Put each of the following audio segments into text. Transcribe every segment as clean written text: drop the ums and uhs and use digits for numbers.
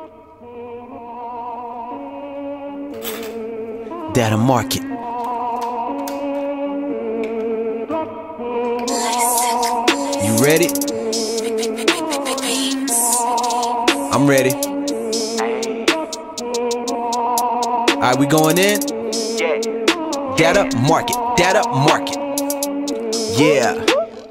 Datamarket. You ready? I'm ready. Alright, we going in? Datamarket. Yeah.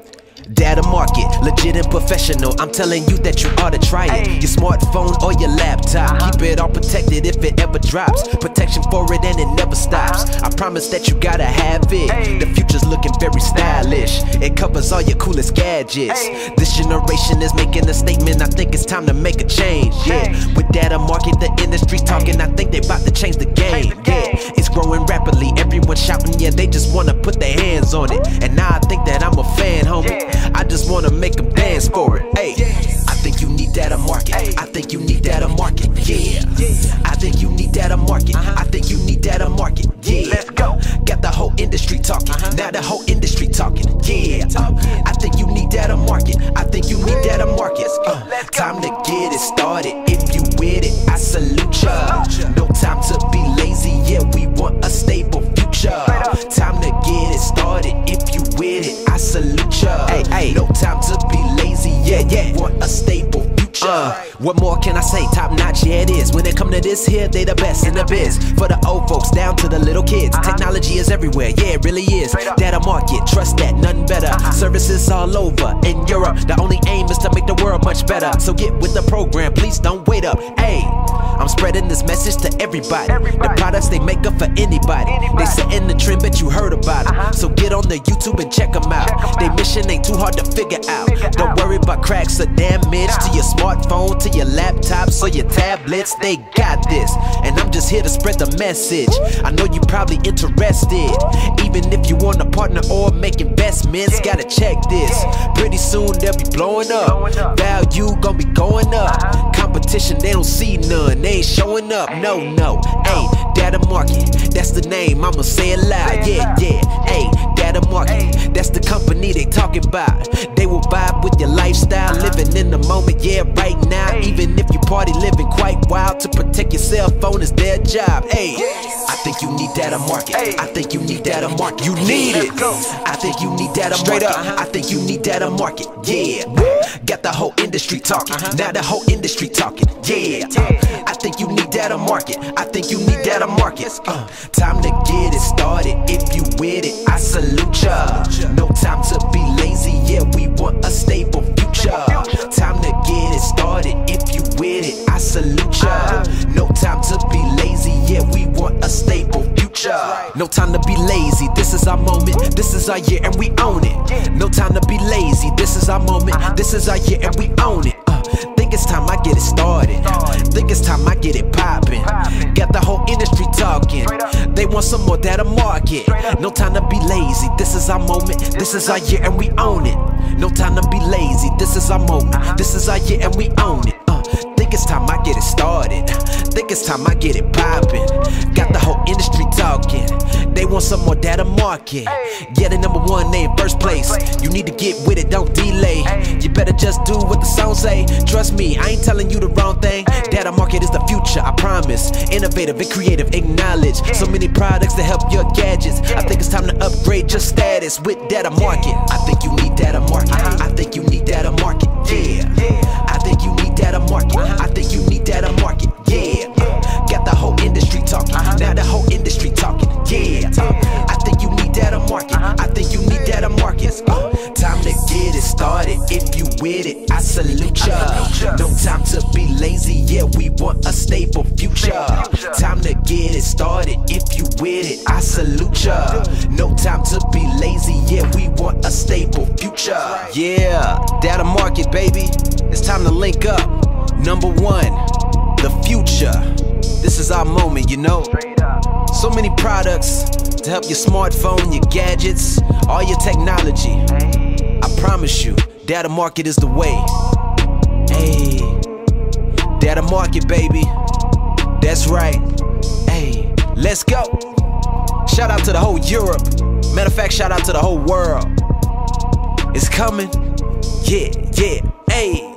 Datamarket, legit and professional. I'm telling you that you ought to try it. Your smartphone or your laptop, keep it all protected if it ever drops. Protection for it and it never stops. I promise that you gotta have it. The future's looking very stylish. It covers all your coolest gadgets. This generation is making a statement. I think it's time to make a change. Yeah, with Datamarket, the industry talking. I think they about to change the game. Yeah, it's growing rapidly. Everyone shouting, yeah, they just wanna put their hands on it. And now I think that I'm a fan, homie. I just wanna make them dance for it. Hey, I think you need Datamarket. I think you need Datamarket. Yeah, I think you need Datamarket. I think you need Datamarket. Yeah, let's go. Got the whole industry talking. Now the whole industry talking. Yeah, I think you need Datamarket. I think you need Datamarket. Time to get it started. If you with it, I salute ya. No time to be lazy. Yeah, we want a stable future. Time to get it started. If you with it, I salute ya. Hey, no time to be lazy. Yeah, want a stable future. What more can I say? Top notch, yeah it is. When it come to this here, they the best in the biz. For the old folks down to the little kids, technology is everywhere, yeah it really is. Datamarket, trust that, nothing better. Services all over in Europe. The only aim is to make the world much better. So get with the program, please don't wait up. Hey, I'm spreading this message to everybody. The products they make up for anybody. They setting the trend, bet you heard about it. So get on the YouTube and check them out. They mission ain't too hard to figure out. Don't worry about cracks or damage to your smartphone, to your laptops or your tablets. They got this, and I'm just here to spread the message. I know you probably interested. Even if you want a partner or make investments, gotta check this. Pretty soon they'll be blowing up. Value gonna be going up. Competition, they don't see none. They ain't showing up, no. Hey, Datamarket, that's the name, I'ma say it loud. Yeah. Hey, Datamarket, that's the company they talking about. They will vibe with your lifestyle, living in the moment, yeah, right now. Even if you party living quite wild, to protect your cell phone is their job. Hey, I think you need Datamarket. I think you need Datamarket. You need it. I think you need Datamarket. Straight up, I think you need Datamarket. Yeah, got the whole industry talking. Now the whole industry talking. Yeah, I think you need Datamarket. I think you need Datamarket. Time to get it started. If you with it, I salute ya. No time to be lazy. Yeah, we want a stable future. Time to get it started. If you with it, I salute ya. No time to be lazy. Yeah, we want a stable future. No time to be lazy. This is our moment. This is our year and we own it. No time to be lazy. This is our moment. This is our year and we own it. Think it's time I get it started. Think it's time I get it poppin'. Got the whole industry talking. They want some more Datamarket. No time to be lazy. This is our moment. This is our year and we own it. No time to be lazy. This is our moment. This is our year and we own it. Think it's time I get it started. Think it's time I get it poppin'. Got the whole industry talking. They want some more Datamarket. Yeah, the #1, they in first place. You need to get with it, don't delay. You better just do what the song say. Trust me, I ain't telling you the wrong thing. Datamarket is the future, I promise. Innovative and creative, acknowledge. So many products to help your gadgets. I think it's time to upgrade your status with Datamarket. I think you need Datamarket. I think you need Datamarket. Yeah, I think you need Datamarket. I think you need Datamarket. Yeah, got the whole industry talking. Now the whole industry talking. Yeah, I think you need Datamarket. I think you need Datamarket. Time to get it started. If you with it, I salute ya. No time to be lazy. Yeah, we want a stable future. Time to get it started. If you with it, I salute ya. No time to be lazy. Yeah, we want a stable future. Yeah, Datamarket, baby. It's time to link up. #1, the future. This is our moment, you know. So many products to help your smartphone, your gadgets, all your technology. I promise you, Datamarket is the way. Hey, Datamarket, baby. That's right. Hey, let's go. Shout out to the whole Europe. Matter of fact, shout out to the whole world. It's coming. Yeah. Hey.